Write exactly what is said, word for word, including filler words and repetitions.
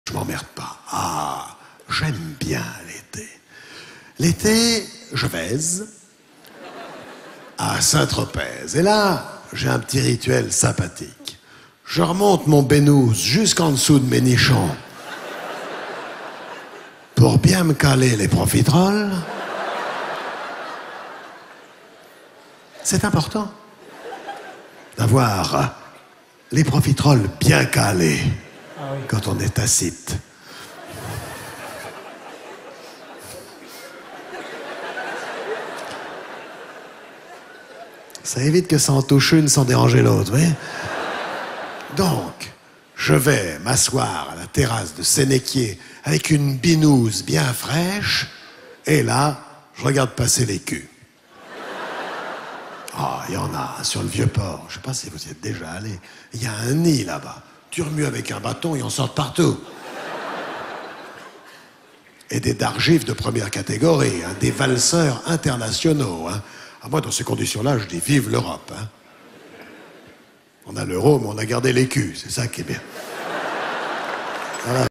Je m'emmerde pas. Ah, j'aime bien l'été. L'été, je vais à Saint-Tropez. Et là, j'ai un petit rituel sympathique. Je remonte mon bénouze jusqu'en dessous de mes nichons pour bien me caler les profiteroles. C'est important d'avoir les profiteroles bien calés Ah oui. quand on est tacite. Ça évite que ça en touche une sans déranger l'autre, oui. Donc, je vais m'asseoir à la terrasse de Sénéquier avec une binouse bien fraîche, et là, je regarde passer les culs. Ah, il y en a sur le Vieux-Port. Je sais pas si vous y êtes déjà allé. Il y a un nid là-bas. Tu remues avec un bâton, ils en sortent partout. Et des dargifs de première catégorie, hein, des valseurs internationaux. Hein. Ah, moi, dans ces conditions-là, je dis vive l'Europe. Hein. On a l'euro, mais on a gardé les culs. C'est ça qui est bien. Voilà.